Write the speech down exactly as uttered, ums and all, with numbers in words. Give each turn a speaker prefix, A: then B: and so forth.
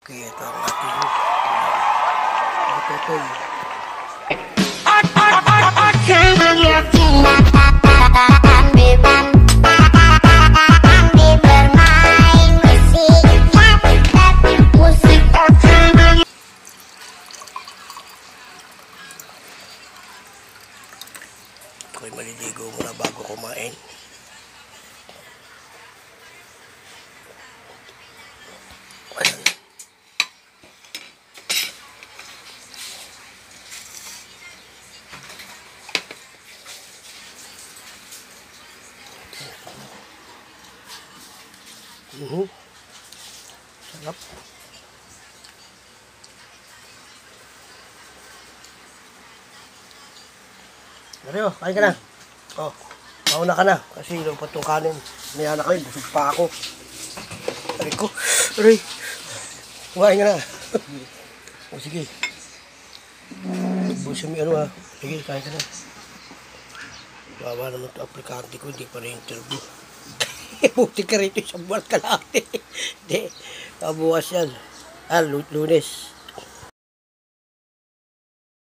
A: Okay, ito ang ating matutoy. Ako'y maliligo muna bago kumain. Ayan. Uh-huh. Sarap. Mario, kain ka na. Oh, mauna ka na. Kasi lupat yung kanin. May anak kayo, busog pa ako. Aray ko. Aray. Kumain ka na. O sige. Busog mo ano ha. Sige, kain ka na. Bawa naman ito aplikante ko, hindi pa na-interview. Buti ka rito, isang buwan ka lang. Hindi, kabukas yan. Ah, Lunes.